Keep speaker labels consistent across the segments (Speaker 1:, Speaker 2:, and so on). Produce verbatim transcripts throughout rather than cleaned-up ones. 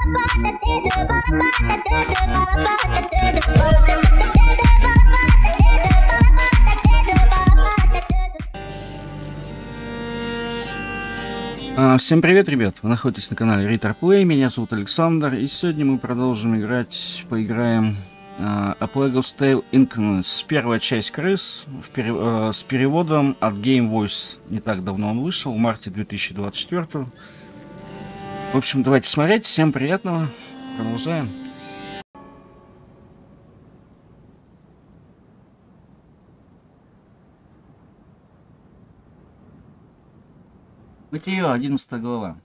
Speaker 1: Всем привет, ребят! Вы находитесь на канале Ritter Play, меня зовут Александр, и сегодня мы продолжим играть, поиграем uh, A Plague Tale: Increments. Первая часть крыс в пере, uh, с переводом от Game Voice. Не так давно он вышел, в марте две тысячи двадцать четвёртого. В общем, давайте смотреть, всем приятного, продолжаем. Бытие, одиннадцатая глава.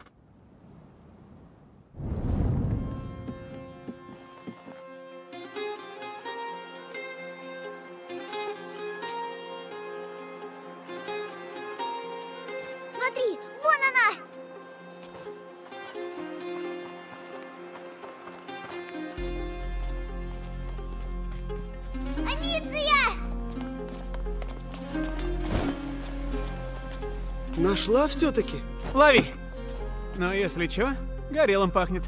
Speaker 2: Смотри, вон она! Амиция!
Speaker 3: Нашла все-таки?
Speaker 4: Лови! Но если чё, горелым пахнет.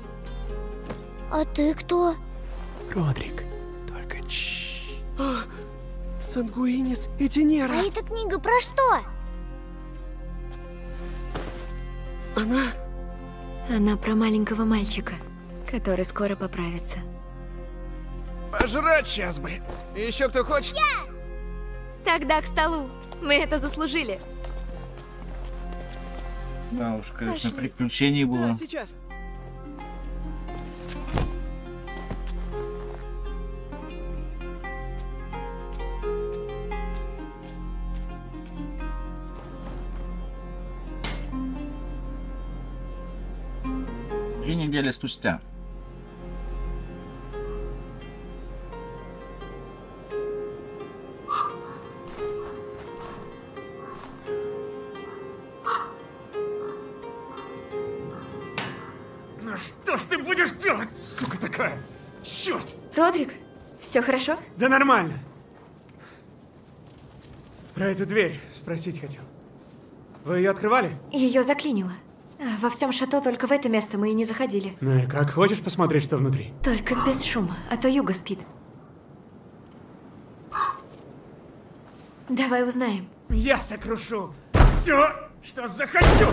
Speaker 2: А ты кто?
Speaker 4: Родрик, только чш.
Speaker 3: А, Сангуинис и Тинера.
Speaker 2: А эта книга про что?
Speaker 3: Она...
Speaker 5: Она про маленького мальчика, который скоро поправится.
Speaker 4: Пожрать сейчас бы. Еще кто хочет?
Speaker 2: Я!
Speaker 5: Тогда к столу. Мы это заслужили.
Speaker 1: Да уж, конечно,
Speaker 5: Пошли.
Speaker 1: приключений было.
Speaker 3: Да, сейчас.
Speaker 1: Три недели спустя.
Speaker 4: Ну что ж ты будешь делать, сука такая? Черт!
Speaker 5: Родрик, все хорошо?
Speaker 4: Да нормально. Про эту дверь спросить хотел. Вы ее открывали?
Speaker 5: Ее заклинило. А во всем шато только в это место мы и не заходили.
Speaker 4: Ну и как? Хочешь посмотреть, что внутри?
Speaker 5: Только без шума, а то Юга спит. Давай узнаем.
Speaker 4: Я сокрушу все, что захочу.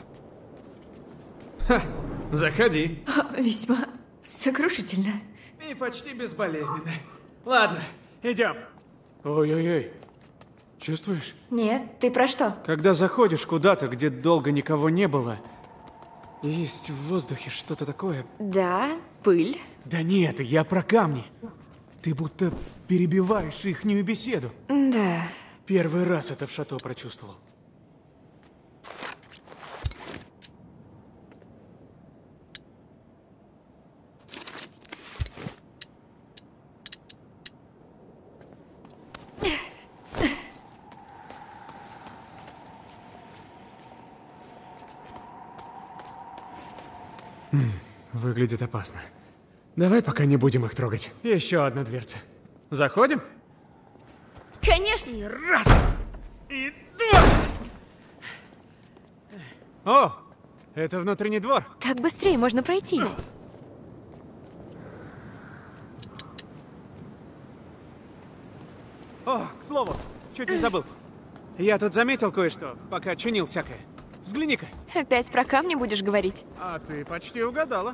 Speaker 4: Ха, заходи.
Speaker 5: Весьма сокрушительно.
Speaker 4: И почти безболезненно. Ладно, идем. Ой-ой-ой. Чувствуешь?
Speaker 5: Нет, ты про что?
Speaker 4: Когда заходишь куда-то, где долго никого не было, есть в воздухе что-то такое.
Speaker 5: Да, пыль.
Speaker 4: Да нет, я про камни. Ты будто перебиваешь ихнюю беседу.
Speaker 5: Да.
Speaker 4: Первый раз это в шато прочувствовал. Выглядит опасно. Давай пока не будем их трогать. Еще одна дверца. Заходим?
Speaker 5: Конечно.
Speaker 4: И раз, и два. О, это внутренний двор.
Speaker 5: Так быстрее можно пройти.
Speaker 4: О, к слову, чуть не забыл. Я тут заметил кое-что, пока чинил всякое. Взгляни-ка.
Speaker 5: Опять про камни будешь говорить?
Speaker 4: А ты почти угадала.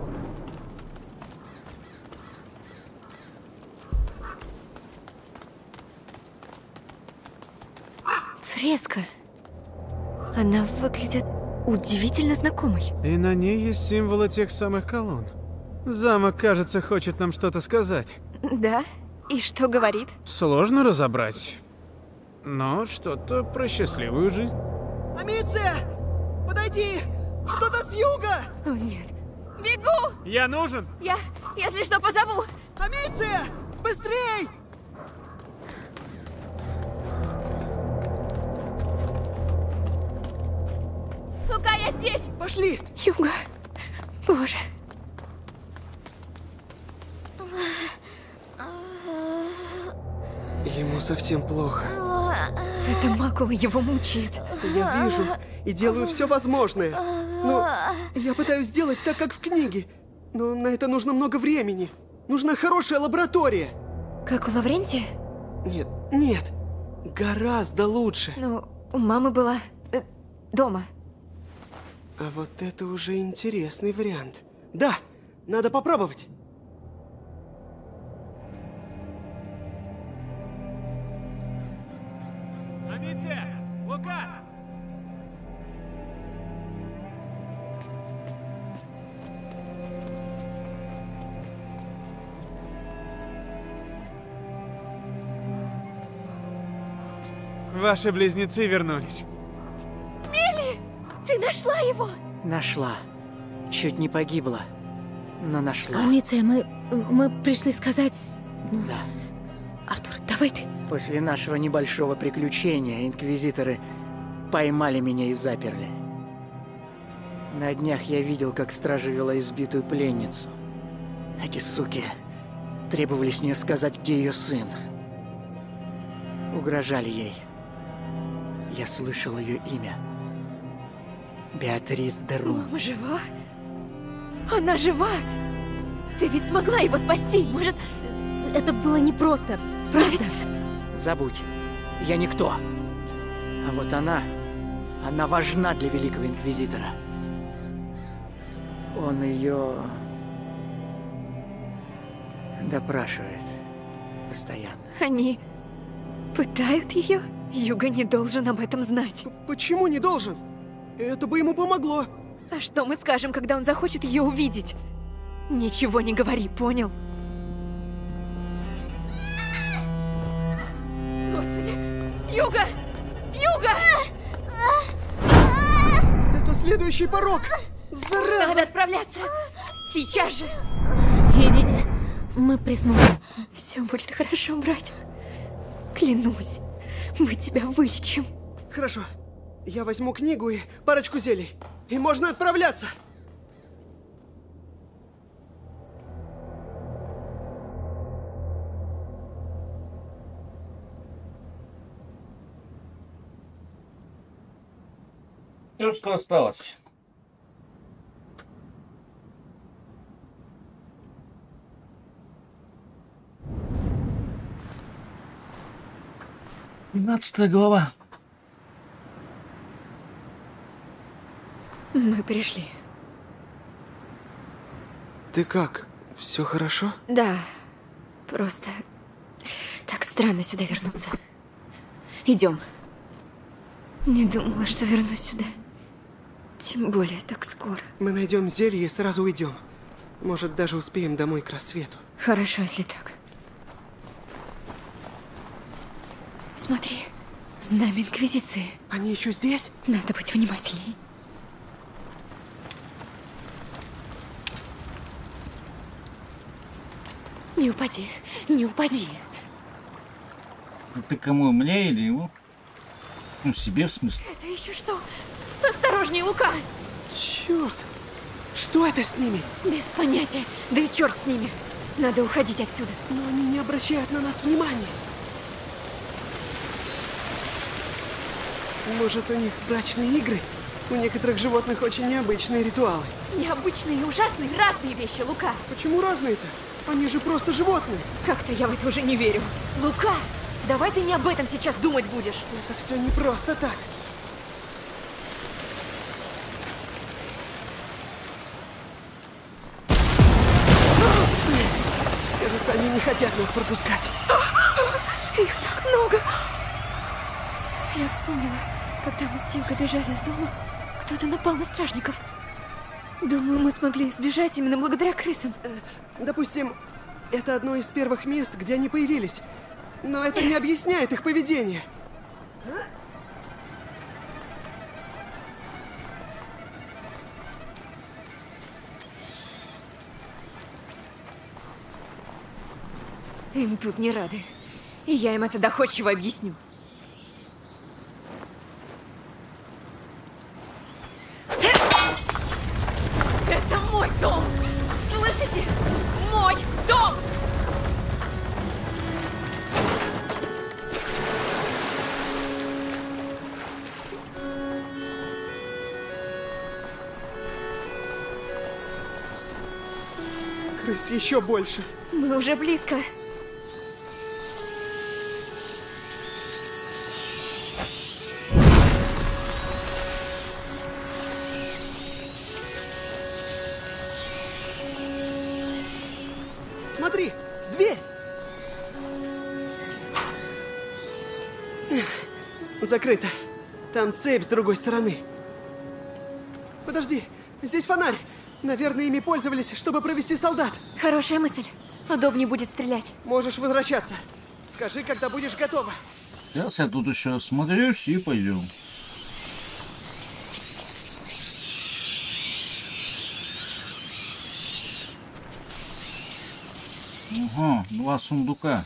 Speaker 5: Фреска. Она выглядит удивительно знакомой.
Speaker 4: И на ней есть символы тех самых колонн. Замок, кажется, хочет нам что-то сказать.
Speaker 5: Да? И что говорит?
Speaker 4: Сложно разобрать. Но что-то про счастливую жизнь.
Speaker 3: Амиция! Подойди! Что-то с юга!
Speaker 5: О, нет. Бегу!
Speaker 4: Я нужен!
Speaker 5: Я, если что, позову!
Speaker 3: Амиция! Быстрей!
Speaker 5: Лука, я здесь!
Speaker 3: Пошли!
Speaker 5: Юга! Боже!
Speaker 3: Ему совсем плохо.
Speaker 5: Эта макула его мучает.
Speaker 3: Я вижу и делаю все возможное. Но я пытаюсь сделать так, как в книге. Но на это нужно много времени. Нужна хорошая лаборатория.
Speaker 5: Как у Лаврентия?
Speaker 3: Нет, нет. Гораздо лучше.
Speaker 5: Ну, у мамы была э, дома.
Speaker 3: А вот это уже интересный вариант. Да, надо попробовать.
Speaker 4: Амиция! Лука! Ваши близнецы вернулись.
Speaker 5: Ты нашла его?
Speaker 6: Нашла. Чуть не погибла, но нашла.
Speaker 7: Амиция, мы... мы пришли сказать... ну,
Speaker 6: Да.
Speaker 7: Артур, давай ты.
Speaker 6: После нашего небольшого приключения инквизиторы поймали меня и заперли. На днях я видел, как стража вела избитую пленницу. Эти суки требовали с нее сказать, где ее сын. Угрожали ей. Я слышал ее имя. Беатрис де Рун.
Speaker 5: Мама жива? Она жива? Ты ведь смогла его спасти, может...
Speaker 7: Это было непросто, правда?
Speaker 6: Забудь. Я никто. А вот она... Она важна для Великого Инквизитора. Он ее... допрашивает. Постоянно.
Speaker 5: Они пытают ее? Юга не должен об этом знать.
Speaker 3: Почему не должен? Это бы ему помогло.
Speaker 5: А что мы скажем, когда он захочет ее увидеть? Ничего не говори, понял? Господи! Юга! Юга!
Speaker 3: Это следующий порог. Зараза!
Speaker 5: Надо отправляться! Сейчас же!
Speaker 7: Идите, мы присмотрим.
Speaker 5: Все будет хорошо, братик. Клянусь, мы тебя вылечим.
Speaker 3: Хорошо. Я возьму книгу и парочку зелий. И можно отправляться.
Speaker 1: Все, что осталось. Двенадцатая глава.
Speaker 5: Мы пришли.
Speaker 3: Ты как? Все хорошо?
Speaker 5: Да, просто так странно сюда вернуться. Идем. Не думала, что вернусь сюда. Тем более так скоро.
Speaker 3: Мы найдем зелье и сразу уйдем. Может, даже успеем домой к рассвету.
Speaker 5: Хорошо, если так. Смотри, знамя Инквизиции.
Speaker 3: Они еще здесь?
Speaker 5: Надо быть внимательней. Не упади, не упади.
Speaker 1: Ты кому, мне или ему? Ну, себе в смысле.
Speaker 5: Это еще что? Осторожней, Лука!
Speaker 3: Черт! Что это с ними?
Speaker 5: Без понятия. Да и черт с ними. Надо уходить отсюда.
Speaker 3: Но они не обращают на нас внимания. Может, у них брачные игры? У некоторых животных очень необычные ритуалы.
Speaker 5: Необычные и ужасные разные вещи, Лука.
Speaker 3: Почему разные-то? Они же просто животные.
Speaker 5: Как-то я в это уже не верю. Лука, давай ты не об этом сейчас думать будешь.
Speaker 3: Это все не просто так. Кажется, они не хотят нас пропускать.
Speaker 5: Их так много. Я вспомнила, когда мы с Югой бежали из дома, кто-то напал на стражников. Думаю, мы смогли сбежать именно благодаря крысам.
Speaker 3: Допустим, это одно из первых мест, где они появились. Но это не объясняет их поведение.
Speaker 5: Им тут не рады. И я им это доходчиво объясню. Это мой дом! Слышите? Мой дом!
Speaker 3: Крыс еще больше.
Speaker 5: Мы уже близко.
Speaker 3: Смотри, дверь! Закрыто. Там цепь с другой стороны. Подожди, здесь фонарь. Наверное, ими пользовались, чтобы провести солдат.
Speaker 5: Хорошая мысль. Удобнее будет стрелять.
Speaker 3: Можешь возвращаться. Скажи, когда будешь готова.
Speaker 1: Сейчас я тут еще осмотрюсь и пойдем. Ага, два сундука.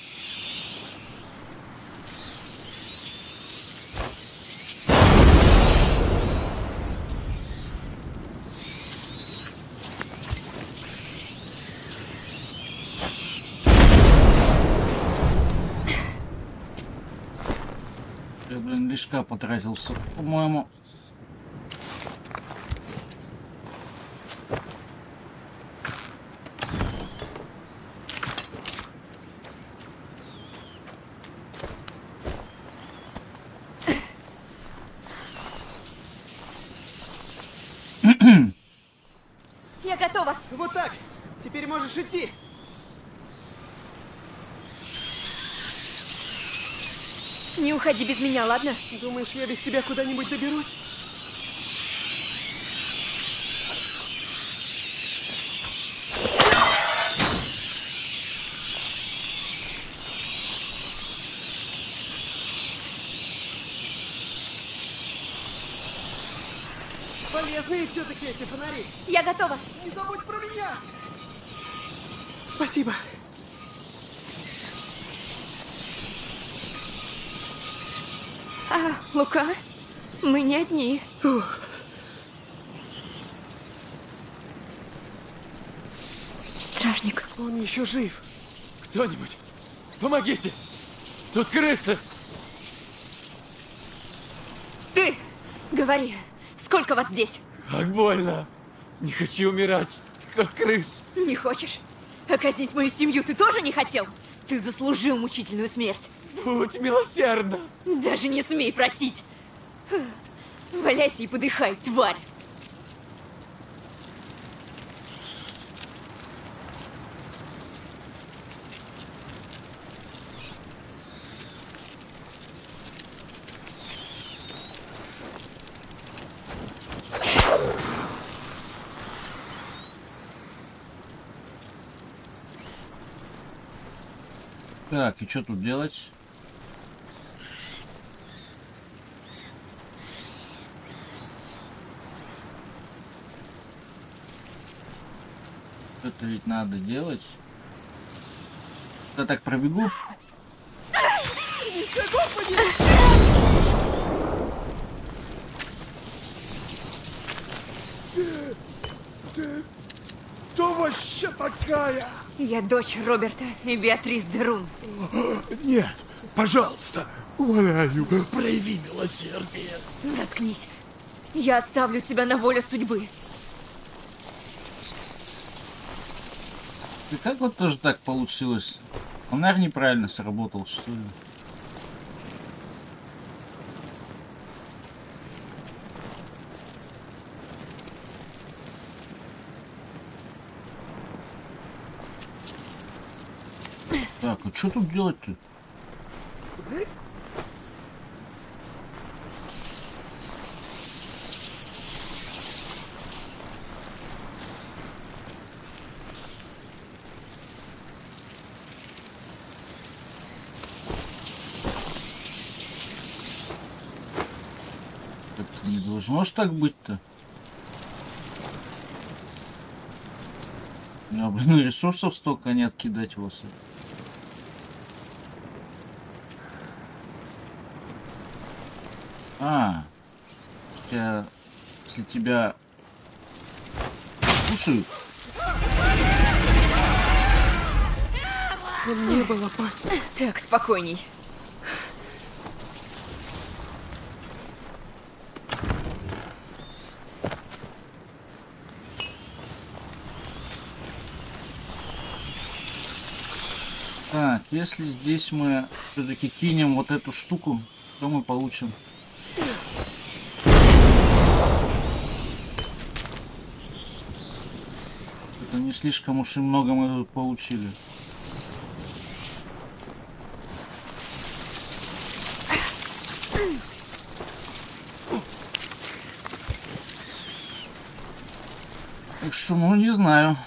Speaker 1: Я, блин, лишка потратился, по-моему.
Speaker 5: Я готова.
Speaker 3: Вот так. Теперь можешь идти.
Speaker 5: Не уходи без меня, ладно?
Speaker 3: Думаешь, я без тебя куда-нибудь доберусь? Полезные все-таки эти фонари.
Speaker 5: Я готова.
Speaker 3: Не забудь про меня. Спасибо.
Speaker 5: А, Лука, мы не одни.
Speaker 3: Ух.
Speaker 5: Стражник.
Speaker 3: Он еще жив.
Speaker 8: Кто-нибудь, помогите! Тут крысы!
Speaker 5: Ты! Говори, сколько вас здесь?
Speaker 8: Как больно! Не хочу умирать от крыс!
Speaker 5: Не хочешь? А казнить мою семью ты тоже не хотел? Ты заслужил мучительную смерть.
Speaker 8: Будь милосердна!
Speaker 5: Даже не смей просить. Валяйся и подыхай, тварь.
Speaker 1: Так, и что тут делать? Это ведь надо делать. Я так пробегу.
Speaker 9: Кто вообще такая?
Speaker 5: Я дочь Роберта и Беатрис Дерун.
Speaker 9: Нет, пожалуйста, умоляю, прояви милосердие.
Speaker 5: Заткнись. Я оставлю тебя на волю судьбы.
Speaker 1: И как вот тоже так получилось? Фонарь неправильно сработал, что ли? Так, а что тут делать-то? Так не должно ж так быть-то. Ну, блин, ресурсов столько не откидать вас. А, тебя, если тебя слушают.
Speaker 3: Он не был опасен.
Speaker 5: Так, спокойней.
Speaker 1: Так, если здесь мы все-таки кинем вот эту штуку, то мы получим. Это не слишком уж и много мы тут получили. Так что, ну, не знаю.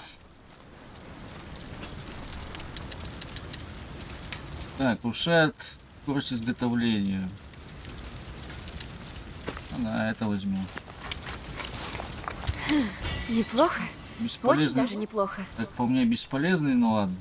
Speaker 1: Так, улучшает скорость изготовления. Да, это возьмем.
Speaker 5: Неплохо.
Speaker 1: Бесполезный.
Speaker 5: Очень даже неплохо.
Speaker 1: Так, по мне бесполезный, но ладно.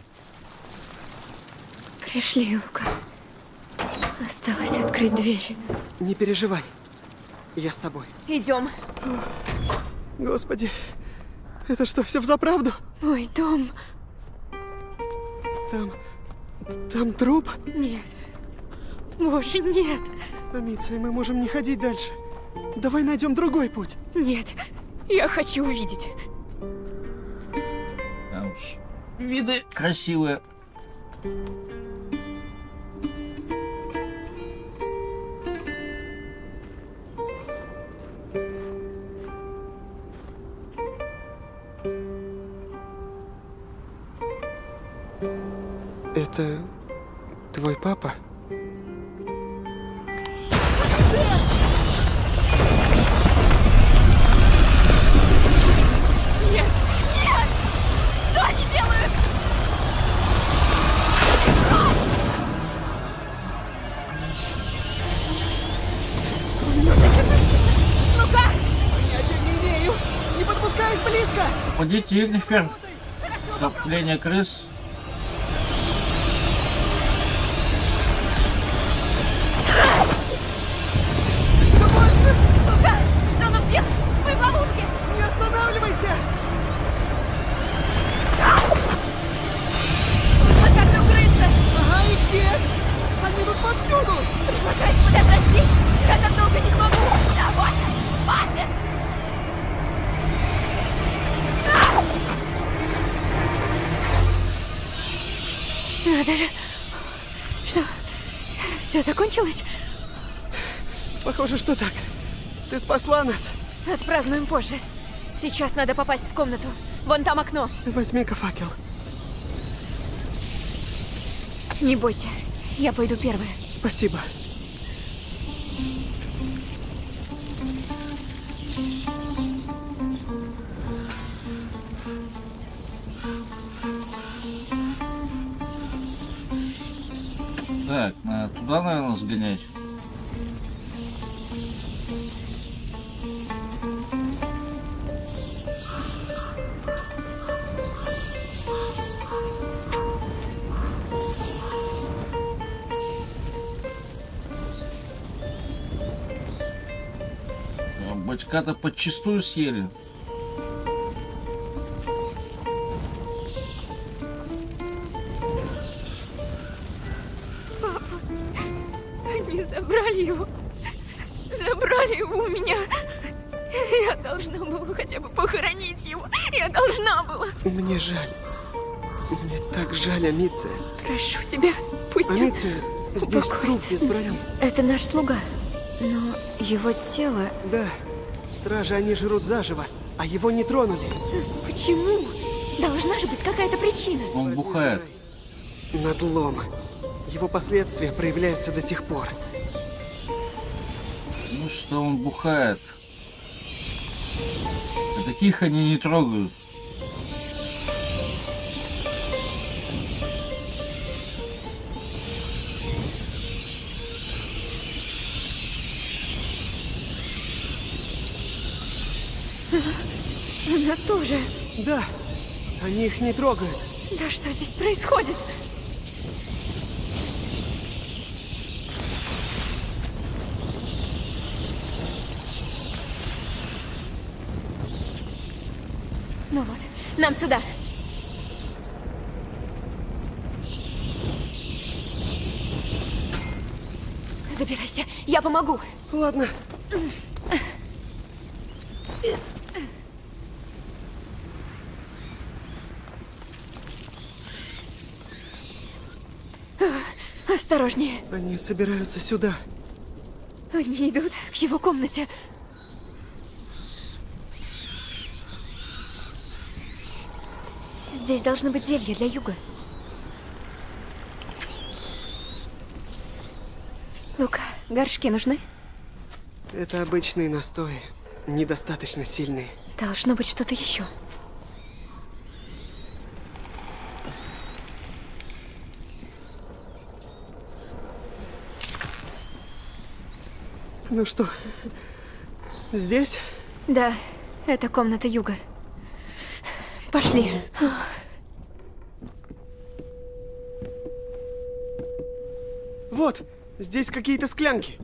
Speaker 5: Пришли, Лука. Осталось открыть дверь.
Speaker 3: Не переживай. Я с тобой.
Speaker 5: Идем.
Speaker 3: Господи, это что, все взаправду?
Speaker 5: Мой дом.
Speaker 3: Там... там труп?
Speaker 5: Нет. Боже, нет.
Speaker 3: Амиция, мы можем не ходить дальше. Давай найдем другой путь.
Speaker 5: Нет. Я хочу увидеть.
Speaker 1: Да уж. Виды красивые.
Speaker 3: Это твой папа?
Speaker 5: Нет! Нет! Что они делают? Ну-ка!
Speaker 3: Понятия не имею! Не подпускай их близко!
Speaker 1: Пойдите, Игнифер. Топление крыс.
Speaker 5: Лука! Что нам делать? Мы в ловушке!
Speaker 3: Не останавливайся!
Speaker 5: А как укрыться?
Speaker 3: Ага, и где? Они тут повсюду!
Speaker 5: Предлагаешь подождать здесь? Я так долго не смогу! Довольно! Хватит! Надо же! Что? Все закончилось?
Speaker 3: Похоже, что так. Ты спасла нас.
Speaker 5: Отпразднуем позже. Сейчас надо попасть в комнату. Вон там окно.
Speaker 3: Возьми-ка факел.
Speaker 5: Не бойся. Я пойду первая.
Speaker 3: Спасибо.
Speaker 1: Так, надо туда, наверное, сгонять. Батька-то подчистую съели.
Speaker 5: Папа, они забрали его. Забрали его у меня. Я должна была хотя бы похоронить его. Я должна была.
Speaker 3: Мне жаль. Мне так жаль, Амиция.
Speaker 5: Прошу тебя, пусть
Speaker 3: Амиция, здесь труп без брони.
Speaker 5: Это наш слуга. Но его тело...
Speaker 3: Да. Стражи они жрут заживо, а его не тронули.
Speaker 5: Почему? Должна же быть какая-то причина.
Speaker 1: Он бухает.
Speaker 3: Надлом. Его последствия проявляются до сих пор.
Speaker 1: Ну что, он бухает. А таких они не трогают.
Speaker 5: Она тоже.
Speaker 3: Да, они их не трогают.
Speaker 5: Да что здесь происходит? Ну вот, нам сюда. Забирайся, я помогу.
Speaker 3: Ладно.
Speaker 5: Осторожнее.
Speaker 3: Они собираются сюда.
Speaker 5: Они идут к его комнате. Здесь должно быть зелье для Юга. Лука, горшки нужны?
Speaker 3: Это обычные настои. Недостаточно сильные.
Speaker 5: Должно быть что-то еще.
Speaker 3: Ну что, здесь?
Speaker 5: Да, это комната Юга. Пошли.
Speaker 3: Вот, здесь какие-то склянки.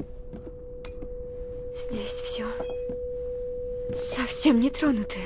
Speaker 5: Здесь все совсем не тронутое.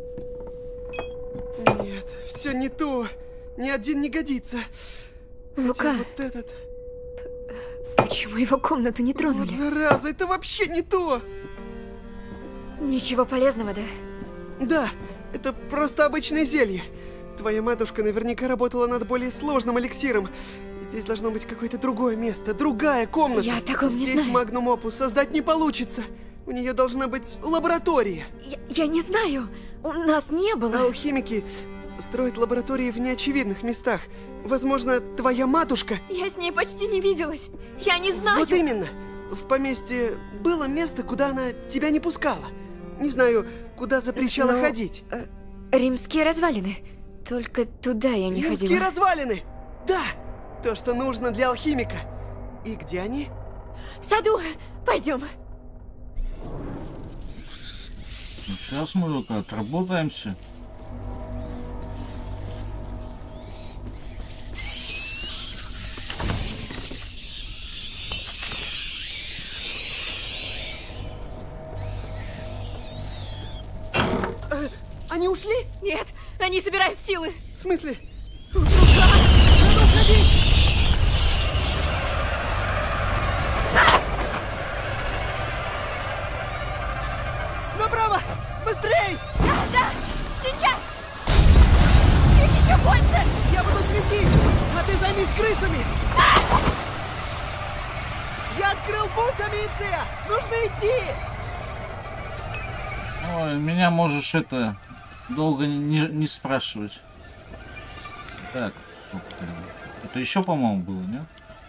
Speaker 3: Нет, все не то. Ни один не годится.
Speaker 5: Лука.
Speaker 3: Хотя вот этот...
Speaker 5: Почему его комнату не тронули?
Speaker 3: Вот зараза, это вообще не то!
Speaker 5: Ничего полезного, да?
Speaker 3: Да, это просто обычное зелье. Твоя матушка наверняка работала над более сложным эликсиром. Здесь должно быть какое-то другое место, другая комната.
Speaker 5: Я о таком не
Speaker 3: Здесь
Speaker 5: знаю.
Speaker 3: Магнум Опус создать не получится. У нее должна быть лаборатория.
Speaker 5: Я, я не знаю. У нас не было.
Speaker 3: Алхимики строят лаборатории в неочевидных местах. Возможно, твоя матушка...
Speaker 5: Я с ней почти не виделась. Я не знаю.
Speaker 3: Вот именно. В поместье было место, куда она тебя не пускала. Не знаю, куда запрещала
Speaker 5: Ну,
Speaker 3: ходить.
Speaker 5: э, римские развалины. Только туда я не
Speaker 3: Римские
Speaker 5: ходила.
Speaker 3: развалины! Да! То, что нужно для алхимика. И где они?
Speaker 5: В саду! Пойдем.
Speaker 1: Сейчас мы только отработаемся.
Speaker 3: Э, они ушли?
Speaker 5: Нет, они собирают силы.
Speaker 3: В смысле?
Speaker 5: Надо уходить!
Speaker 3: Направо! Быстрей!
Speaker 5: Да, да! Сейчас! Их еще больше!
Speaker 3: Я буду светить, а ты займись крысами! Я открыл путь, Амиция! Нужно идти!
Speaker 1: Ой, меня можешь это долго не, не спрашивать. Так, это еще, по-моему, было, нет?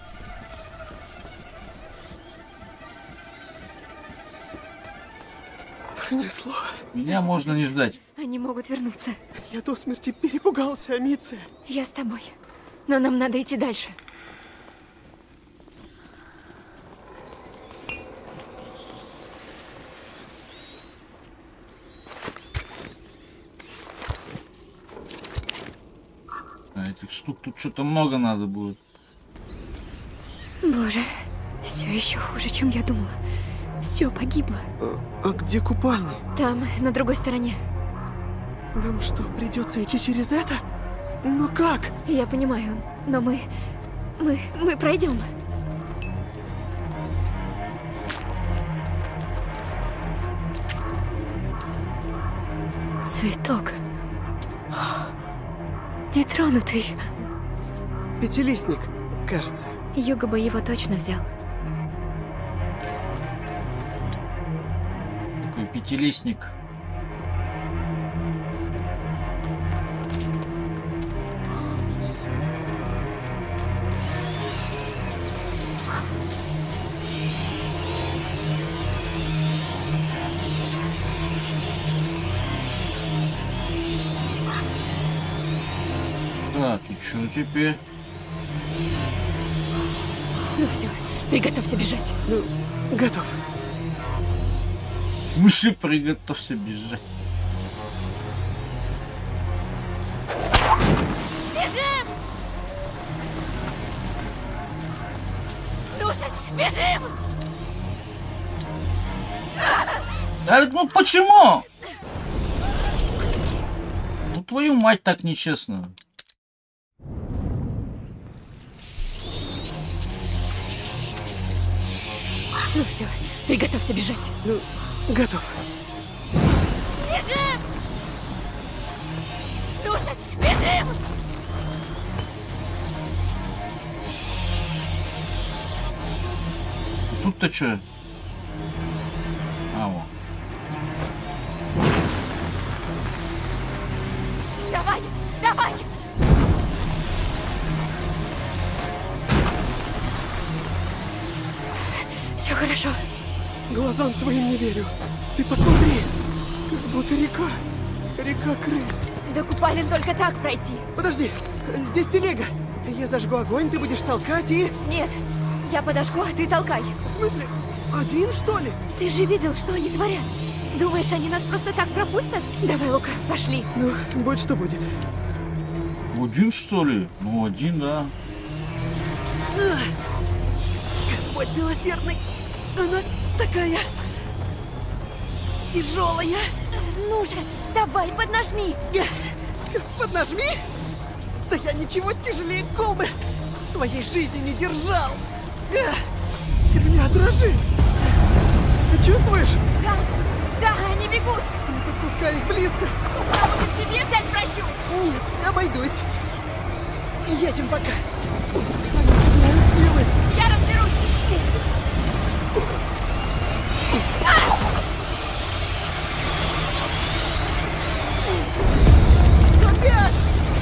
Speaker 3: Пронесло.
Speaker 1: Меня можно не ждать.
Speaker 5: Они могут вернуться.
Speaker 3: Я до смерти перепугался, Амиция.
Speaker 5: Я с тобой. Но нам надо идти дальше.
Speaker 1: А этих штук тут что-то много надо будет.
Speaker 5: Боже, все еще хуже, чем я думала. Все погибло.
Speaker 3: А, а где купальни?
Speaker 5: Там, на другой стороне.
Speaker 3: Нам что, придется идти через это? Ну как?
Speaker 5: Я понимаю, но мы... Мы... Мы пройдем. Цветок. Нетронутый.
Speaker 3: Пятилистник, кажется.
Speaker 5: Юга бы его точно взял.
Speaker 1: Такой пятилистник. Так, и что теперь?
Speaker 5: Ну все, приготовься бежать.
Speaker 3: Ну, готов.
Speaker 1: В смысле, приготовься бежать?
Speaker 5: Бежим! Слушай, бежим!
Speaker 1: Да, ну почему? Ну твою мать, так нечестно.
Speaker 5: Ну все, приготовься бежать.
Speaker 3: Ну, готов.
Speaker 5: Бежим! Слушай, бежим!
Speaker 1: тут-то что? А, вот.
Speaker 5: Давай, давай! Все хорошо.
Speaker 3: Глазам своим не верю. Ты посмотри, как будто река. Река крыс.
Speaker 5: До купалин только так пройти.
Speaker 3: Подожди, здесь телега. Я зажгу огонь, ты будешь толкать и...
Speaker 5: Нет, я подожгу, а ты толкай.
Speaker 3: В смысле, один, что ли?
Speaker 5: Ты же видел, что они творят. Думаешь, они нас просто так пропустят? Давай, Лука, пошли.
Speaker 3: Ну, будь что будет.
Speaker 1: Один, что ли? Ну, один, да.
Speaker 3: Господь милосердный. Она такая... тяжелая.
Speaker 5: Ну же, давай, поднажми.
Speaker 3: Поднажми? Да я ничего тяжелее колбы в своей жизни не держал. Земля дрожит. Ты чувствуешь?
Speaker 5: Да, да, они бегут.
Speaker 3: Не подпускай их близко.
Speaker 5: А может, тебе взять прощу?
Speaker 3: Нет, обойдусь. Едем пока. Они собирают силы.
Speaker 5: Я разберусь.
Speaker 3: Опять!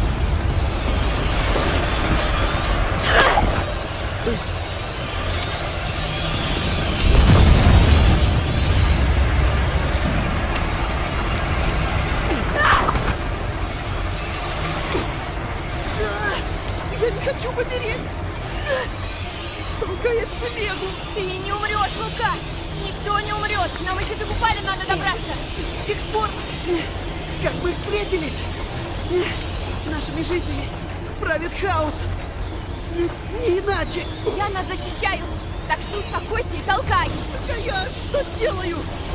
Speaker 3: Я не хочу помереть! Толкает телегу!
Speaker 5: Ты не умрешь, Лука! Никто не умрет! Нам еще до купалин надо добраться!
Speaker 3: С тех пор, как мы встретились, нашими жизнями правит хаос. Не иначе!
Speaker 5: Я нас защищаю! Так что успокойся и толкай!
Speaker 3: А я что делаю?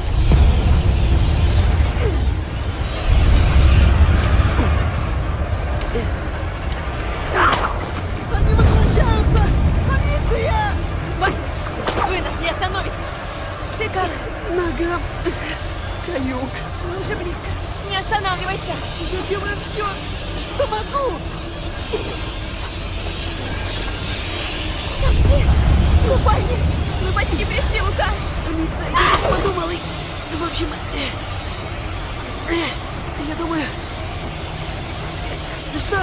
Speaker 3: Они возвращаются! Полиция!
Speaker 5: Хватит! Вы нас не остановите! Ты как?
Speaker 3: Нога... каюк.
Speaker 5: Мы уже близко! Не останавливайся!
Speaker 3: Я делаю все, что могу!
Speaker 5: Почти! Купальник! Мы почти пришли, Лука!
Speaker 3: Митца, я не подумал и... В общем... Я думаю... Что?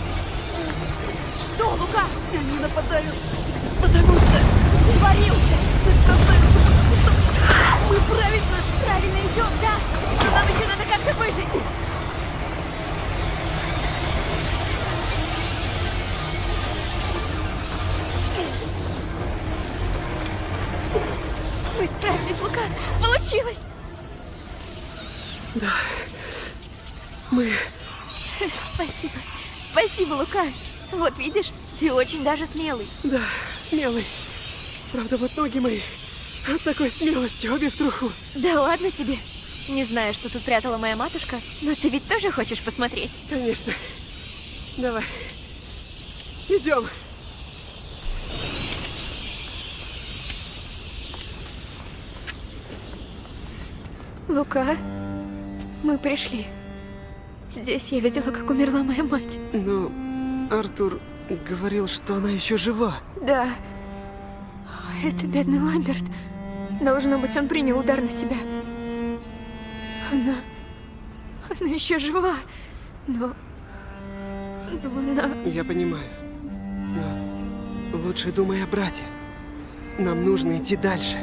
Speaker 5: Что, Лука?
Speaker 3: Они нападают, потому что...
Speaker 5: Говори уже!
Speaker 3: Бросаются, потому что... Мы правильно...
Speaker 5: Правильно идем, да? Но нам еще надо как-то выжить! Мы справились, Лука! Получилось!
Speaker 3: Да. Мы...
Speaker 5: Спасибо. Спасибо, Лука. Вот видишь, ты очень даже смелый.
Speaker 3: Да, смелый. Правда, вот ноги мои от такой смелости обе в труху.
Speaker 5: Да ладно тебе. Не знаю, что тут прятала моя матушка, но ты ведь тоже хочешь посмотреть?
Speaker 3: Конечно. Давай. Идем.
Speaker 5: Лука, мы пришли. Здесь я видела, как умерла моя мать.
Speaker 3: Но Артур говорил, что она еще жива.
Speaker 5: Да. Это бедный Ламберт. Должно быть, он принял удар на себя. Она... Она еще жива. Но... Но она...
Speaker 3: Я понимаю. Но лучше думай о брате. Нам нужно идти дальше.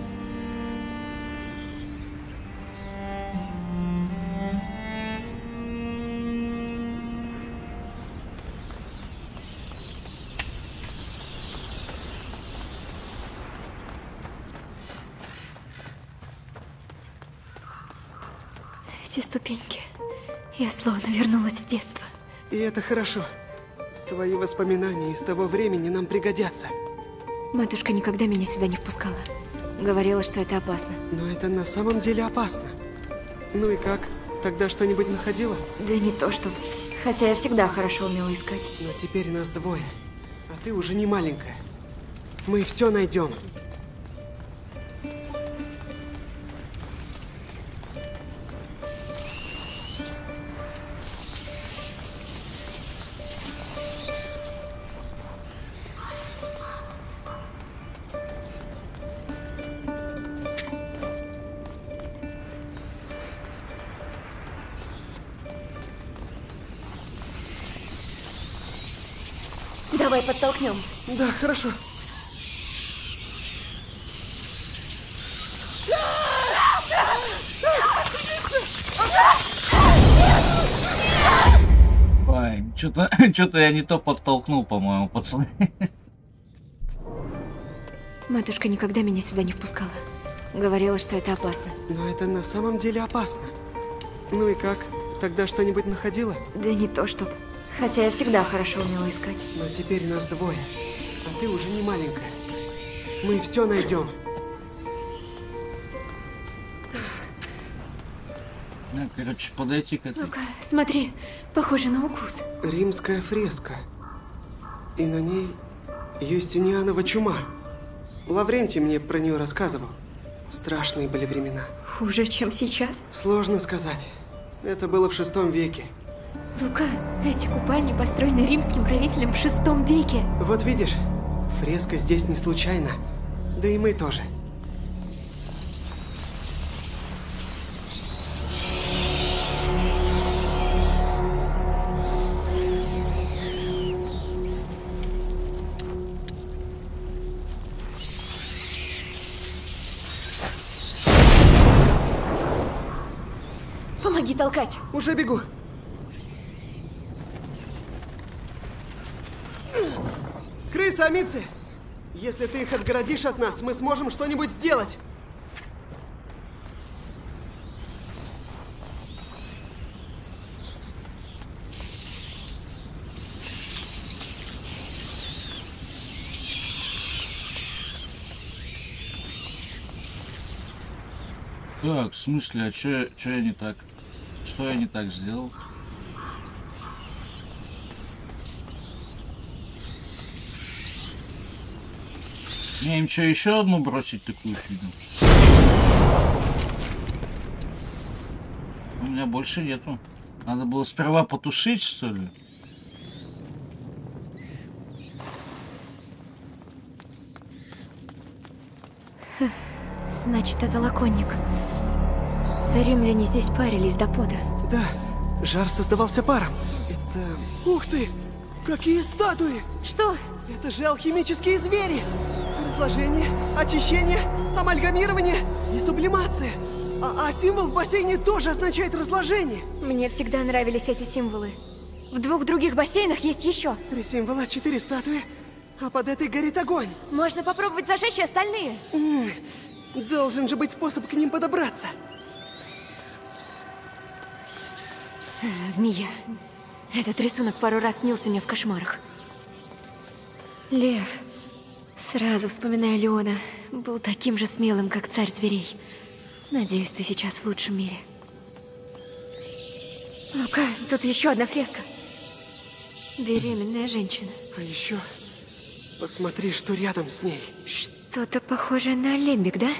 Speaker 5: Эти ступеньки. Я словно вернулась в детство.
Speaker 3: И это хорошо. Твои воспоминания из того времени нам пригодятся.
Speaker 5: Матушка никогда меня сюда не впускала. Говорила, что это опасно.
Speaker 3: Но это на самом деле опасно. Ну и как? Тогда что-нибудь находила?
Speaker 5: Да не то чтобы. Хотя я всегда хорошо умела искать.
Speaker 3: Но теперь нас двое. А ты уже не маленькая. Мы все найдем.
Speaker 5: Давай подтолкнем.
Speaker 3: Да, хорошо.
Speaker 1: Ой, что-то что-то я не то подтолкнул, по-моему, пацаны.
Speaker 5: Матушка никогда меня сюда не впускала. Говорила, что это опасно.
Speaker 3: Но это на самом деле опасно. Ну и как? Тогда что-нибудь находила?
Speaker 5: Да не то чтоб. Хотя я всегда хорошо умела искать.
Speaker 3: Но теперь нас двое. А ты уже не маленькая. Мы все найдем.
Speaker 1: Ну, короче, подойти к этой.
Speaker 5: Ну-ка, смотри, похоже на укус.
Speaker 3: Римская фреска. И на ней Юстинианова чума. Лаврентий мне про нее рассказывал. Страшные были времена.
Speaker 5: Хуже, чем сейчас?
Speaker 3: Сложно сказать. Это было в шестом веке.
Speaker 5: Лука, эти купальни построены римским правителем в шестом веке.
Speaker 3: Вот видишь, фреска здесь не случайно. Да и мы тоже.
Speaker 5: Помоги толкать.
Speaker 3: Уже бегу. Крысы, амицы! Если ты их отгородишь от нас, мы сможем что-нибудь сделать.
Speaker 1: Так, в смысле, а чё, чё я не так? Что я не так сделал? Мне им что, еще одну бросить такую фигню? У меня больше нету. Надо было сперва потушить, что ли?
Speaker 5: Значит, это лаконник. Римляне здесь парились до пота.
Speaker 3: Да, жар создавался паром. Это... Ух ты! Какие статуи!
Speaker 5: Что?
Speaker 3: Это же алхимические звери! Разложение, очищение, амальгамирование и сублимация. А, а символ в бассейне тоже означает разложение.
Speaker 5: Мне всегда нравились эти символы. В двух других бассейнах есть еще.
Speaker 3: Три символа, четыре статуи, а под этой горит огонь.
Speaker 5: Можно попробовать зажечь остальные.
Speaker 3: М-м, должен же быть способ к ним подобраться.
Speaker 5: Змея. Этот рисунок пару раз снился мне в кошмарах. Лев. Сразу вспоминаю Леона. Был таким же смелым, как царь зверей. Надеюсь, ты сейчас в лучшем мире. Ну-ка, тут еще одна фреска. Беременная женщина.
Speaker 3: А еще посмотри, что рядом с ней.
Speaker 5: Что-то похожее на алембик, да?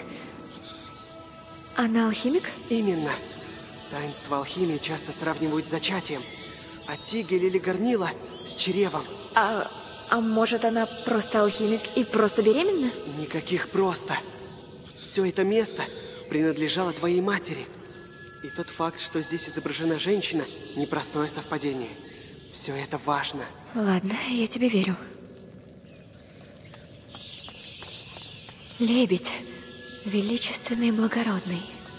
Speaker 5: Она алхимик?
Speaker 3: Именно. Таинство алхимии часто сравнивают с зачатием. А тигель или горнило с чревом.
Speaker 5: А, а может, она просто алхимик и просто беременна?
Speaker 3: Никаких просто. Все это место принадлежало твоей матери. И тот факт, что здесь изображена женщина, непростое совпадение. Все это важно.
Speaker 5: Ладно, я тебе верю. Лебедь. Величественный и благородный.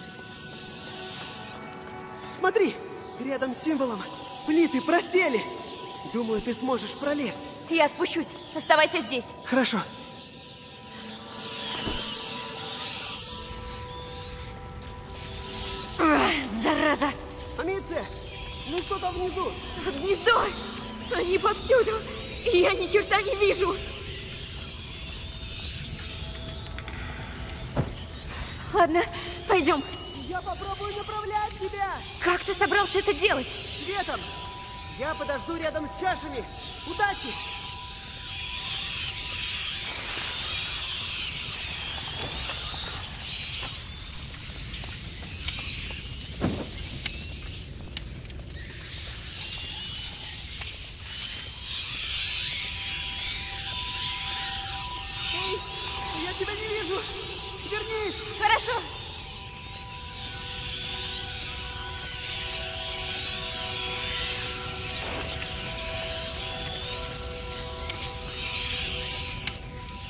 Speaker 3: Смотри, рядом с символом плиты просели. Думаю, ты сможешь пролезть.
Speaker 5: Я спущусь. Оставайся здесь.
Speaker 3: Хорошо.
Speaker 5: Зараза!
Speaker 3: Амиция, ну что там внизу?
Speaker 5: Гнездо! Они повсюду! И я ни черта не вижу! Ладно, пойдем.
Speaker 3: Я попробую направлять тебя.
Speaker 5: Как ты собрался это делать?
Speaker 3: Светом. Я подожду рядом с чашами. Удачи! Эй, я тебя не вижу. Вернись.
Speaker 5: Хорошо.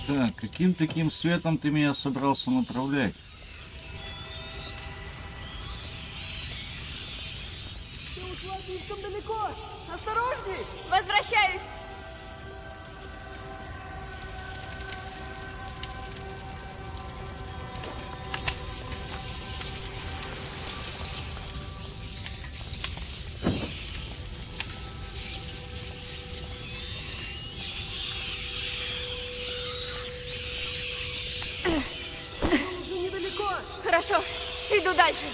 Speaker 1: Так, каким таким светом ты меня собрался направлять?
Speaker 3: Ты ушла слишком далеко! Осторожней!
Speaker 5: Возвращаюсь! Хорошо, иду дальше.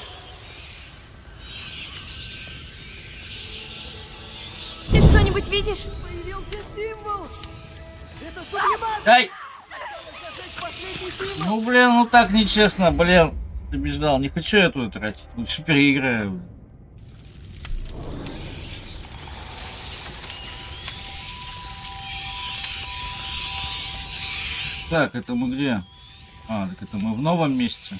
Speaker 5: Ты что-нибудь видишь?
Speaker 3: Появился символ! Это сублимация!
Speaker 1: Ай! Ну, блин, ну так нечестно, блин. Побеждал. Не хочу я тут тратить. Лучше переиграю. Так, это мы где? А, так это мы в новом месте.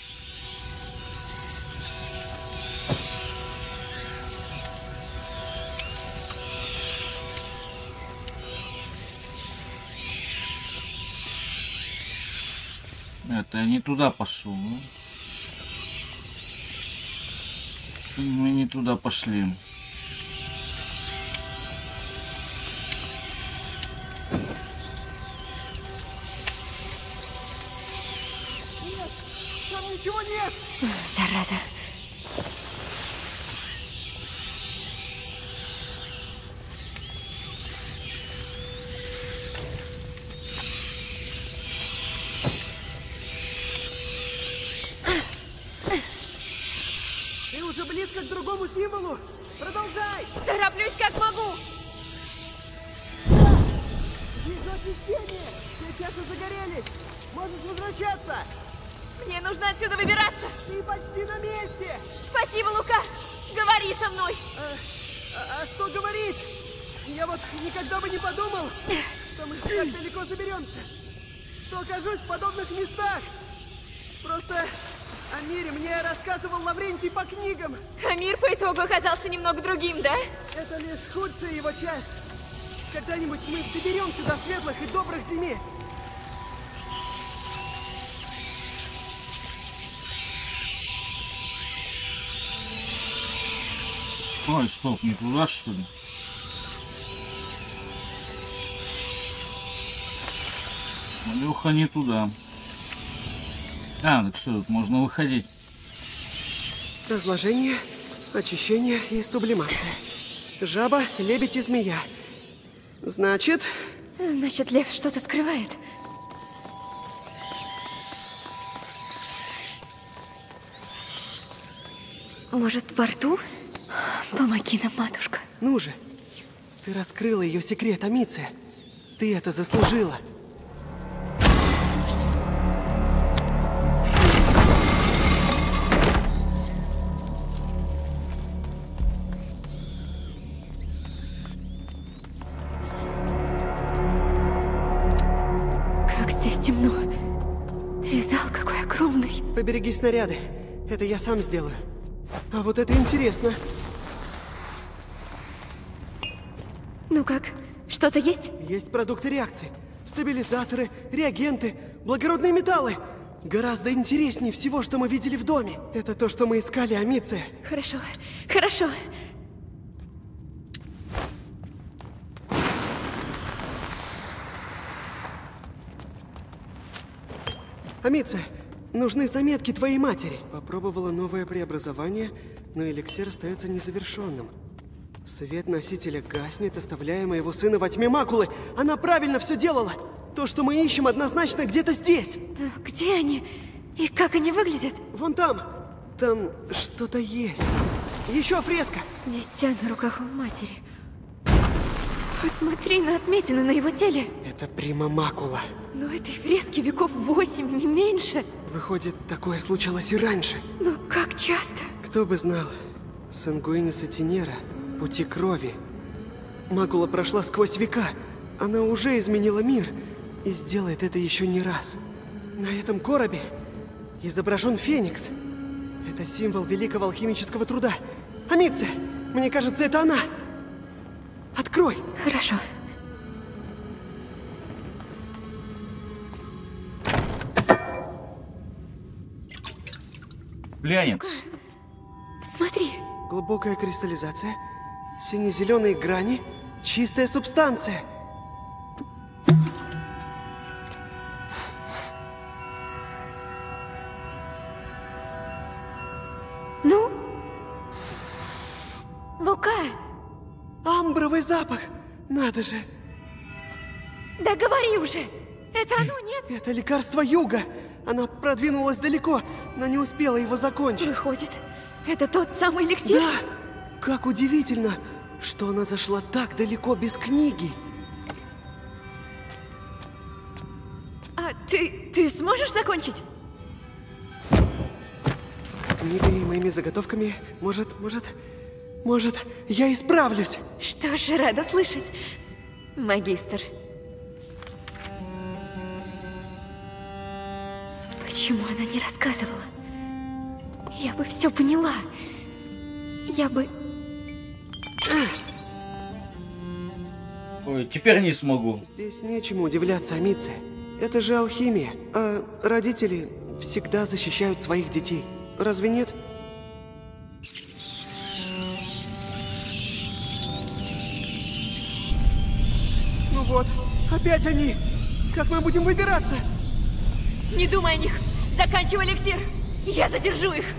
Speaker 1: Это я не туда пошел. Ну? Мы не туда пошли.
Speaker 3: Ничего нет!
Speaker 5: Зараза.
Speaker 3: Ты уже близко к другому символу! Продолжай!
Speaker 5: Тороплюсь как могу!
Speaker 3: Вижу освещение! Все часы загорелись! Можешь возвращаться!
Speaker 5: Мне нужно отсюда выбираться!
Speaker 3: Ты почти на месте!
Speaker 5: Спасибо, Лука! Говори со мной!
Speaker 3: А, а, а что говорить? Я вот никогда бы не подумал, что мы так далеко заберемся. Что окажусь в подобных местах. Просто о мире мне рассказывал Лаврентий по книгам.
Speaker 5: А мир по итогу оказался немного другим, да?
Speaker 3: Это лишь худшая его часть. Когда-нибудь мы доберемся до светлых и добрых земель.
Speaker 1: Ой, стоп, не туда, что ли? Леха, не туда. А, так все, тут можно выходить.
Speaker 3: Разложение, очищение и сублимация. Жаба, лебедь и змея. Значит...
Speaker 5: Значит, лев что-то скрывает. Может, во рту? Помоги нам, матушка.
Speaker 3: Ну же, ты раскрыла ее секрет, Амиция. Ты это заслужила.
Speaker 5: Как здесь темно. И зал какой огромный.
Speaker 3: Побереги снаряды. Это я сам сделаю. А вот это интересно.
Speaker 5: Ну как, что-то есть?
Speaker 3: Есть продукты реакции. Стабилизаторы, реагенты, благородные металлы. Гораздо интереснее всего, что мы видели в доме. Это то, что мы искали, Амиция.
Speaker 5: Хорошо, хорошо.
Speaker 3: Амиция, нужны заметки твоей матери. Попробовала новое преобразование, но эликсир остается незавершенным. Свет носителя гаснет, оставляя моего сына во тьме Макулы. Она правильно все делала. То, что мы ищем, однозначно где-то здесь.
Speaker 5: Да, где они? И как они выглядят?
Speaker 3: Вон там. Там что-то есть. Еще фреска.
Speaker 5: Дитя на руках у матери. Посмотри на отметины на его теле.
Speaker 3: Это прима Макула.
Speaker 5: Но этой фрески веков восемь, не меньше.
Speaker 3: Выходит, такое случалось и раньше.
Speaker 5: Но как часто?
Speaker 3: Кто бы знал. Сангуиниса Тинера. Пути крови. Макула прошла сквозь века. Она уже изменила мир. И сделает это еще не раз. На этом коробе изображен Феникс. Это символ великого алхимического труда. Амиция, мне кажется, это она. Открой.
Speaker 5: Хорошо.
Speaker 1: Пленниц.
Speaker 5: Смотри.
Speaker 3: Глубокая кристаллизация, сине-зеленые грани, чистая субстанция.
Speaker 5: Ну? Лука!
Speaker 3: Амбровый запах! Надо же!
Speaker 5: Да говори уже! Это оно, нет?
Speaker 3: Это лекарство Юга! Она продвинулась далеко, но не успела его закончить.
Speaker 5: Выходит, это тот самый эликсир?
Speaker 3: Да! Как удивительно, что она зашла так далеко без книги.
Speaker 5: А ты, ты сможешь закончить?
Speaker 3: С книгой и моими заготовками, может, может, может, я исправлюсь.
Speaker 5: Что ж, рада слышать, магистр. Почему она не рассказывала? Я бы все поняла. Я бы...
Speaker 1: Ой, теперь не смогу.
Speaker 3: Здесь нечему удивляться, Амице. Это же алхимия. А родители всегда защищают своих детей. Разве нет? Ну вот, опять они. Как мы будем выбираться?
Speaker 5: Не думай о них. Заканчивай эликсир. Я задержу их.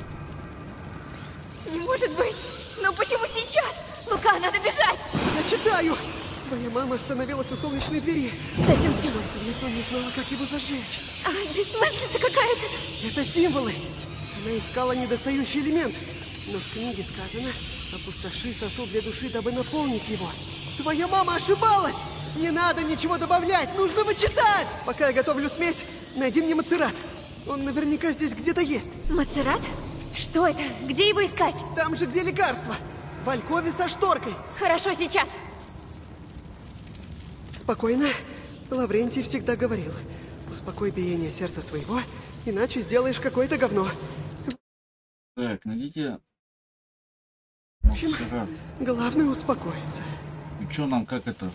Speaker 5: Не может быть. Но почему сейчас? Лука, надо бежать.
Speaker 3: Я читаю. Моя мама остановилась у солнечной двери.
Speaker 5: С этим все.
Speaker 3: Никто не знала, как его зажечь.
Speaker 5: А, бессмыслица какая-то.
Speaker 3: Это символы. Она искала недостающий элемент. Но в книге сказано: опустоши сосуд для души, дабы наполнить его. Твоя мама ошибалась! Не надо ничего добавлять, нужно вычитать! Пока я готовлю смесь, найди мне мацерат. Он наверняка здесь где-то есть.
Speaker 5: Мацерат? Что это? Где его искать?
Speaker 3: Там же, где лекарство. В алькове со шторкой.
Speaker 5: Хорошо, сейчас.
Speaker 3: Спокойно. Лаврентий всегда говорил: успокой биение сердца своего, иначе сделаешь какое-то говно.
Speaker 1: Так, найдите...
Speaker 3: В общем, главное успокоиться.
Speaker 1: И чё нам, как это?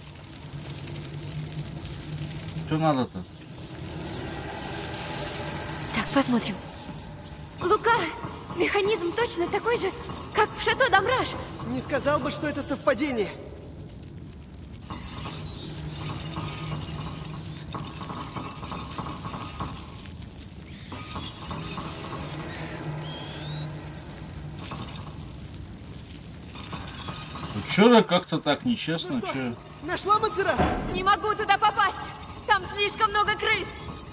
Speaker 1: Что надо-то?
Speaker 5: Так, посмотрим. Лука, механизм точно такой же, как в Шато Дамраш.
Speaker 3: Не сказал бы, что это совпадение.
Speaker 1: Вчера как-то так нечестно,
Speaker 3: Ну что,
Speaker 1: че?
Speaker 3: Нашла мацерат?
Speaker 5: Не могу туда попасть. Там слишком много крыс.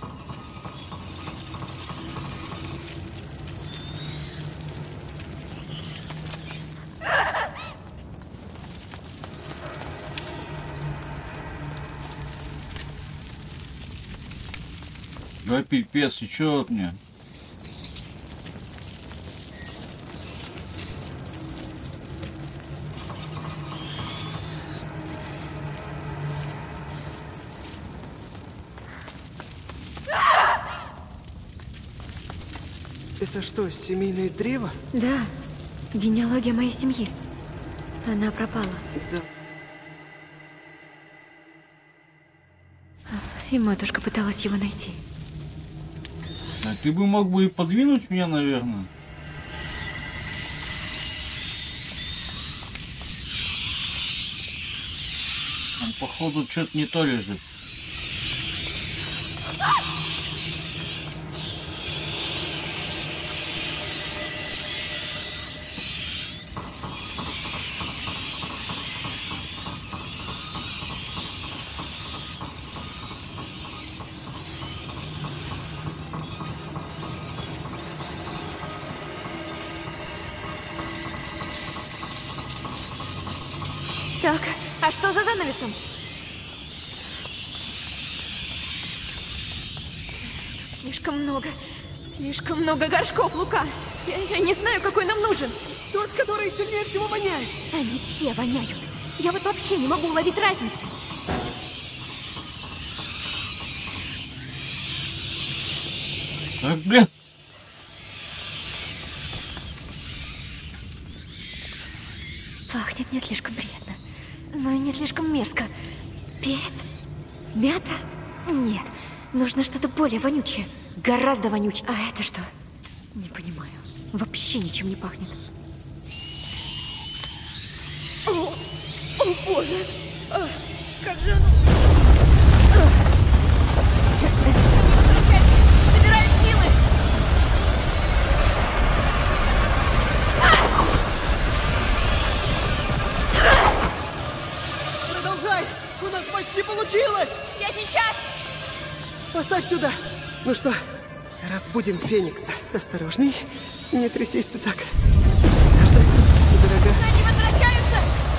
Speaker 1: Да пипец, и чё от меня?
Speaker 3: Это что, семейное древо?
Speaker 5: Да, генеалогия моей семьи. Она пропала.
Speaker 3: Да.
Speaker 5: И матушка пыталась его найти.
Speaker 1: А ты бы мог бы и подвинуть меня, наверное. Там, походу, что-то не то лежит.
Speaker 5: Так, а что за занавесом? Тут слишком много, слишком много горшков, Лука. Я, я не знаю, какой нам нужен.
Speaker 3: Тот, который сильнее всего воняет.
Speaker 5: Они все воняют. Я вот вообще не могу уловить разницы.
Speaker 1: Так, блин.
Speaker 5: Пахнет не слишком приятно, но и не слишком мерзко. Перец? Мята? Нет, нужно что-то более вонючее. Гораздо вонючее. А это что? Не понимаю. Вообще ничем не пахнет. О, о боже! А, как же оно... Собирай силы!
Speaker 3: Продолжай! У нас почти получилось!
Speaker 5: Я сейчас!
Speaker 3: Поставь сюда! Ну что, разбудим Феникса. Осторожней, не трясись ты так. Каждая крупица дорога.
Speaker 5: Они возвращаются!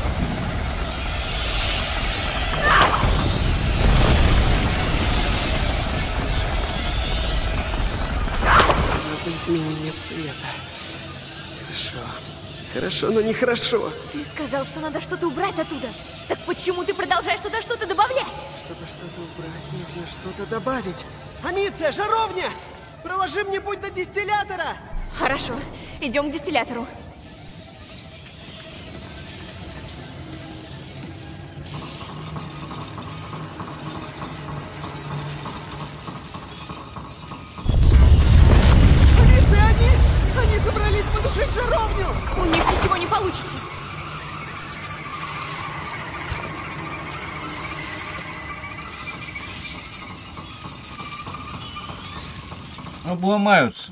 Speaker 3: Надо изменение цвета. Хорошо. Хорошо, но нехорошо.
Speaker 5: Ты сказал, что надо что-то убрать оттуда. Так почему ты продолжаешь туда что-то добавлять?
Speaker 3: Чтобы что-то убрать, нужно что-то добавить. Амиция, жаровня! Проложи мне путь до дистиллятора!
Speaker 5: Хорошо, идем к дистиллятору.
Speaker 3: Амиция, они! Они собрались потушить жаровню!
Speaker 5: У них ничего не получится.
Speaker 1: Обломаются.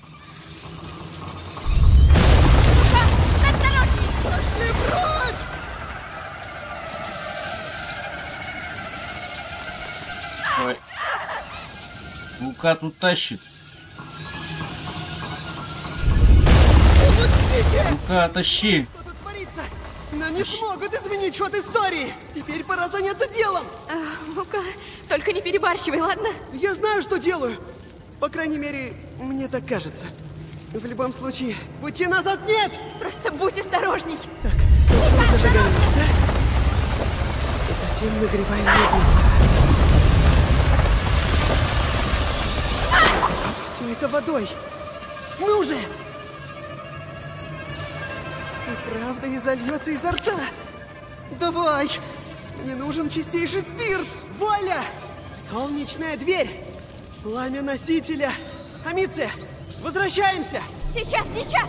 Speaker 3: Пошли прочь!
Speaker 1: Давай. Лука тут тащит. Лука, тащи.
Speaker 3: Что тут творится? Но не смогут изменить ход истории! Теперь пора заняться делом!
Speaker 5: А, Лука, только не перебарщивай, ладно?
Speaker 3: Я знаю, что делаю! По крайней мере, мне так кажется. В любом случае, пути назад нет!
Speaker 5: Просто будь осторожней.
Speaker 3: Так, сначала зажигаем, да? Затем нагреваем воду. Все это водой. Ну же! И правда не зальется изо рта. Давай! Мне нужен чистейший спирт! Воля! Солнечная дверь! Пламя носителя! Амиция, возвращаемся!
Speaker 5: Сейчас, сейчас!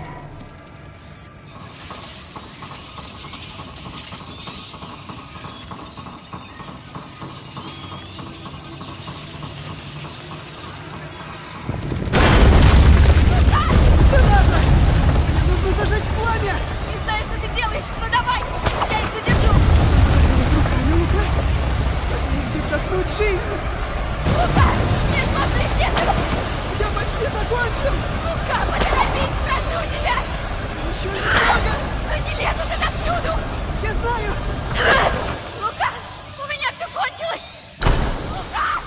Speaker 3: Зараза! Мне нужно зажечь пламя!
Speaker 5: Не знаю, что ты делаешь, но давай! Я их задержу!
Speaker 3: Руками, Лука! Садись вдохнуть жизнь!
Speaker 5: Лука! Мне сложно их держать!
Speaker 3: Я почти закончил!
Speaker 5: Лука, поторопись, прошу тебя!
Speaker 3: Еще немного!
Speaker 5: Но не лезут отовсюду!
Speaker 3: Я знаю!
Speaker 5: Лука, у меня все кончилось! Лука!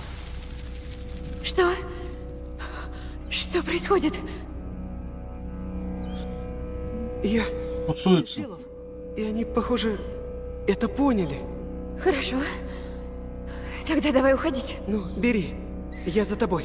Speaker 5: Что? Что происходит?
Speaker 3: Я
Speaker 1: Пусуются.
Speaker 3: силов, и они, похоже, это поняли.
Speaker 5: Хорошо. Тогда давай уходить.
Speaker 3: Ну, бери. Я за тобой.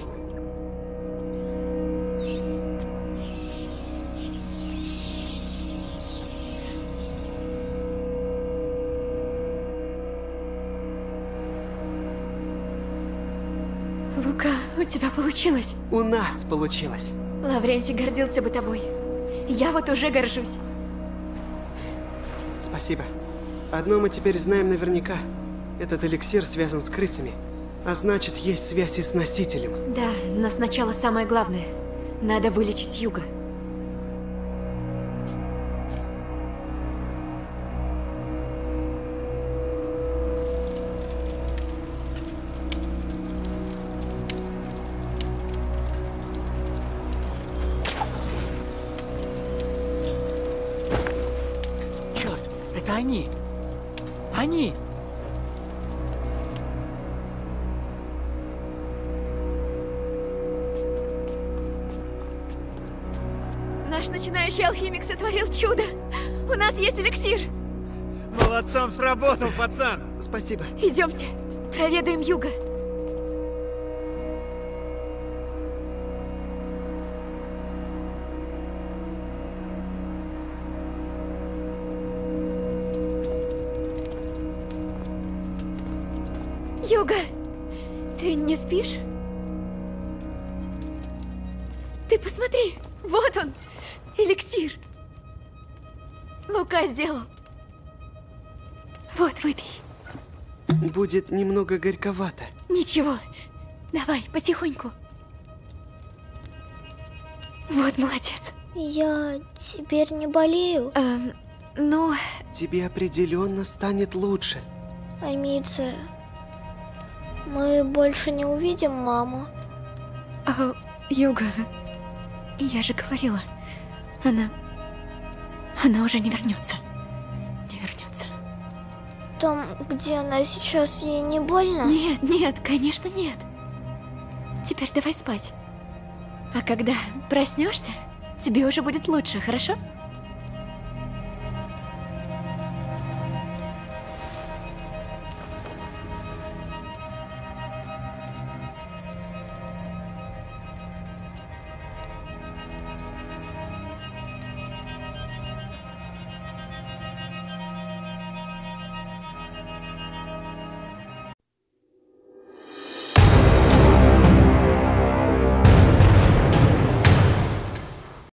Speaker 5: Лука, у тебя получилось.
Speaker 3: У нас получилось.
Speaker 5: Лаврентий гордился бы тобой. Я вот уже горжусь.
Speaker 3: Спасибо. Одно мы теперь знаем наверняка. Этот эликсир связан с крысами. А значит, есть связь и с носителем.
Speaker 5: Да, но сначала самое главное. Надо вылечить Юга.
Speaker 6: Черт, это они! Они!
Speaker 5: Наш начинающий алхимик сотворил чудо. У нас есть эликсир.
Speaker 4: Молодцом сработал, пацан!
Speaker 3: Спасибо.
Speaker 5: Идемте, проведаем Юга. Юга, ты не спишь? Ты посмотри, Вот он, эликсир. Лука сделал. Вот, выпей.
Speaker 3: Будет немного горьковато.
Speaker 5: Ничего. Давай, потихоньку. Вот, молодец.
Speaker 2: Я теперь не болею.
Speaker 5: Эм, ну...
Speaker 3: Тебе определенно станет лучше.
Speaker 2: Амиция, мы больше не увидим маму.
Speaker 5: О, Юга, я же говорила, она... Она уже не вернется. Не вернется.
Speaker 2: Там, где она сейчас, ей не больно?
Speaker 5: Нет, нет, конечно нет. Теперь давай спать. А когда проснешься, тебе уже будет лучше, хорошо?